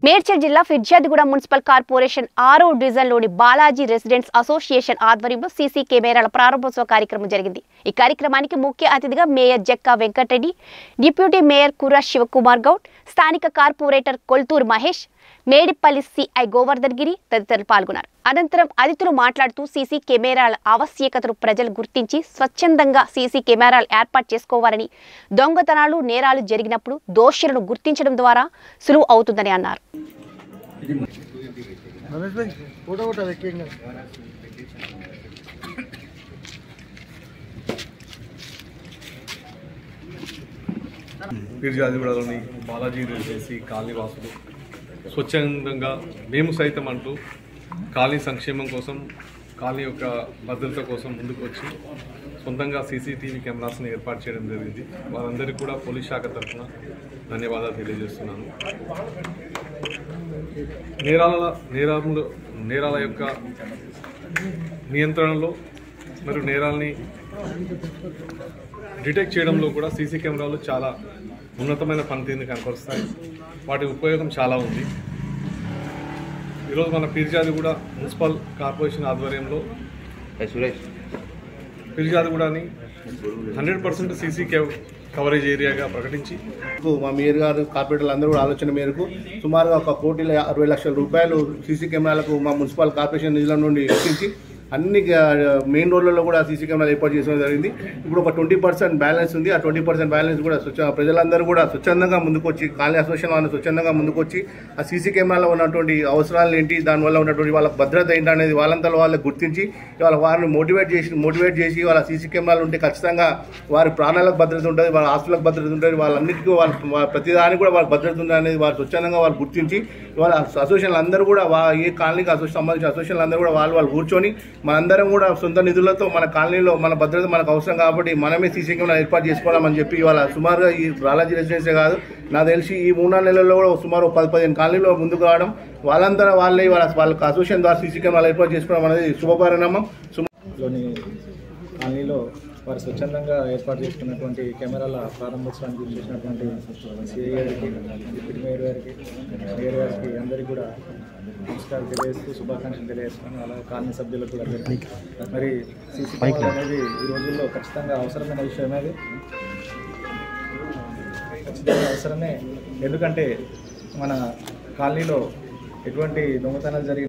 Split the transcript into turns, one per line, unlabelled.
మేడ్చల్ జిల్లా ఫిర్యాదుగూడ municipal corporation 6వ డివిజన్లోని బాలాజీ రెసిడెంట్స్ అసోసియేషన్ ఆధ్వర్యంలో సీసీ కెమెరాల ప్రారంభోత్సవ కార్యక్రమం జరిగింది. ఈ కార్యక్రమానికి ముఖ్య అతిథిగా mayor Jakka Venkatareddy, deputy mayor Kurra Shivakumar Goud, స్థానిక కార్పొరేటర్ కొల్తూరు మహేష్, మేడిపల్లి సిఐ గోవర్ధన్ గిరి తదితరులు పాల్గొన్నారు. అనంతరం అతిథులు మాట్లాడుతూ సీసీ కెమెరాల ఆవశ్యకతను ప్రజలు గుర్తించి స్వచ్ఛందంగా సీసీ కెమెరాలు ఏర్పాటు చేసుకోవాలని, దొంగతనాలు నేరాలు జరిగినప్పుడు దోషులను గుర్తించడం ద్వారా సులువు అవుతుందని అన్నారు.
ఫిర్యాదుగూడలోని బాలాజీ రెసిడెన్సీ కాలనీ వాసులు స్వచ్ఛందంగా మేము సైతం అంటూ కాలనీ సంక్షేమం కోసం, కాలనీ యొక్క భద్రత కోసం ముందుకు వచ్చి సొంతంగా సీసీటీవీ కెమెరాస్ని ఏర్పాటు చేయడం జరిగింది. వారందరికీ కూడా పోలీస్ శాఖ తరఫున ధన్యవాదాలు తెలియజేస్తున్నాను. నేరాల యొక్క నియంత్రణలో మరియు నేరాలని డిటెక్ట్ చేయడంలో కూడా సీసీ కెమెరాలు చాలా ఉన్నతమైన పనితీరుని కనపరుస్తాయి. వాటి ఉపయోగం చాలా ఉంది. ఈరోజు మన ఫిర్యాదుగూడ మున్సిపల్ కార్పొరేషన్ ఆధ్వర్యంలో ఫిర్యాదుగూడని 100% సీసీ కవరేజ్ ఏరియాగా ప్రకటించి
మా మేయర్ గారు కార్పొరేటర్లు అందరూ కూడా ఆలోచన మేరకు సుమారుగా 1,60,00,000 రూపాయలు సీసీ కెమెరాలకు మా మున్సిపల్ కార్పొరేషన్ నిధుల నుండి వెచ్చించి అన్ని మెయిన్ రోడ్లలో కూడా సీసీ కెమెరాలు ఏర్పాటు చేయడం జరిగింది. ఇప్పుడు ఒక 20% బ్యాలెన్స్ ఉంది. ఆ 20% బ్యాలెన్స్ కూడా ప్రజలందరూ కూడా స్వచ్ఛందంగా ముందుకొచ్చి, కాలనీ అసోసియేషన్ వాళ్ళు స్వచ్ఛందంగా ముందుకొచ్చి ఆ సీసీ కెమెరాలో ఉన్నటువంటి అవసరాలు ఏంటి, దానివల్ల ఉన్నటువంటి వాళ్ళ భద్రత ఏంటి అనేది వాళ్ళంతా వాళ్ళకి గుర్తించి వారిని మోటివేట్ చేసి వాళ్ళ సీసీ కెమెరాలు ఉంటే ఖచ్చితంగా వారి ప్రాణాలకు భద్రత ఉంటుంది, వాళ్ళ ఆస్తులకు భద్రత ఉంటుంది, వాళ్ళన్నిటికీ వాళ్ళ ప్రతిదానికి కూడా వాళ్ళ భద్రత ఉంది అనేది వారు స్వచ్ఛందంగా వాళ్ళు గుర్తించి వాళ్ళ అసోసియేషన్లు అందరూ కూడా ఏ కాలనీకి సంబంధించిన అసోసియేషన్లు అందరూ కూడా వాళ్ళు కూర్చొని మనందరం కూడా సొంత నిధులతో మన కాలనీలో మన భద్రత మనకు అవసరం కాబట్టి మనమే సీసీ కెమెరా ఏర్పాటు చేసుకోవాలని చెప్పి ఇవాళ సుమారుగా ఈ బాలాజీ రెసిడెన్సీ కాదు, నాకు తెలిసి ఈ 3-4 నెలల్లో కూడా సుమారు 10-15 కాలనీలో ముందుకు రావడం, వాళ్ళంతా వాళ్ళ అసోసియేషన్ ద్వారా సీసీ కెమెరాలు ఏర్పాటు చేసుకోవడం అనేది శుభపరిణామం.
కాలనీలో వారు స్వచ్ఛందంగా ఏర్పాటు చేసుకున్నటువంటి కెమెరాల ప్రారంభోత్సవానికి చేసినటువంటి సిఐ గారికి, డిప్యూటీ మేయర్ గారికి, మేయర్ గారికి అందరికీ కూడా నమస్కారం తెలియజేస్తూ శుభాకాంక్షలు తెలియజేస్తున్నాను. అలాగే కాలనీ సభ్యులకు కూడా మరి సీసీ కెమెరా అనేది ఈ రోజుల్లో ఖచ్చితంగా అవసరమైన విషయం అనేది ఖచ్చితంగా అవసరమే. ఎందుకంటే మన కాలనీలో ఎటువంటి దొంగతనాలు జరిగి